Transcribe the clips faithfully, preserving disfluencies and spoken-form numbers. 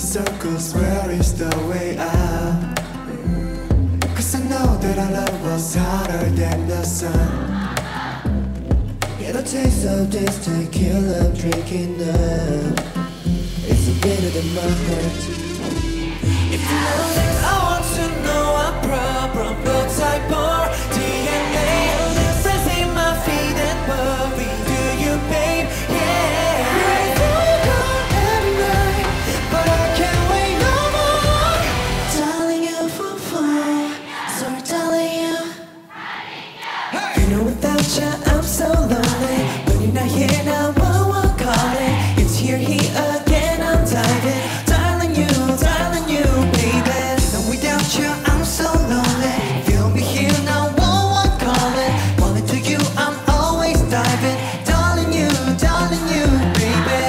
circles, where is the way out? Cause I know that our love was hotter than the sun. Get a taste of this tequila I'm drinking up. It's a bitter than my heart. If you know this, I want to know our problem. What type or D N A? Friends in my feet and worry. Do you, babe? Yeah. I know you call every night, but I can't wait no more. Darling, you for fun. Sorry, darling, you. You know without you I'm so lonely. When you're not here now, what we'll call it? It's here, here again, I'm diving. Darling, you, darling, you, baby. And without you I'm so lonely. Feel me here now, what we'll call it? Wanted to you, I'm always diving. Darling, you, darling, you, baby.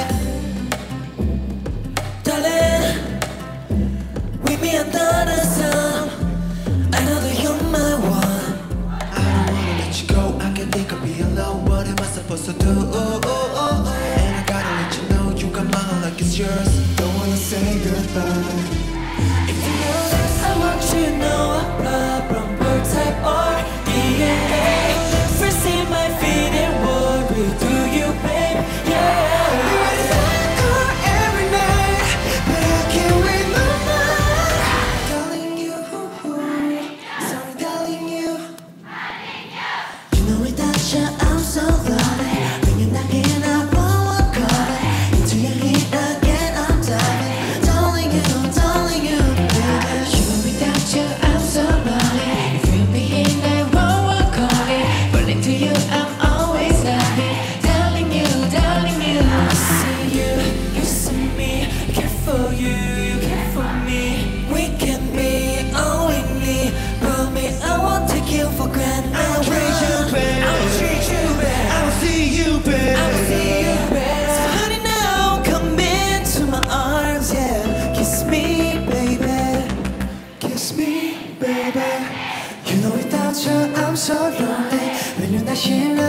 Darling, with me under the sun. I know that you're my one. I don't wanna let you go, I can't think of being alone. What am I supposed to do? Oh, oh, oh. And I gotta let you know, you got my heart like it's yours. Don't wanna say goodbye. If you know this, I want you to know I'm problem. Bird type or D N A. First in my feet and worry. Do you, babe? Yeah. Every night, but I can't wait no more. Darling, you, sorry, darling, you. You know without you I'm so lonely. When you're not here now, what we'll call it? Into your heat again, I'm diving. Darling, you, darling, you, baby. You know without you I'm so lonely. If you'll be here now, what we'll call it? But into you I'm always loving. Darling, you, darling, you. I see you, you see me. Care for you, you care for me. We can be all we need. But me, I won't take you for granted. I'll treat you better. I'll treat you better. I'll see you better. I'll see you better. So honey, now come into my arms, yeah. Kiss me, baby. Kiss me, baby. You know without you I'm so lonely. When you're not here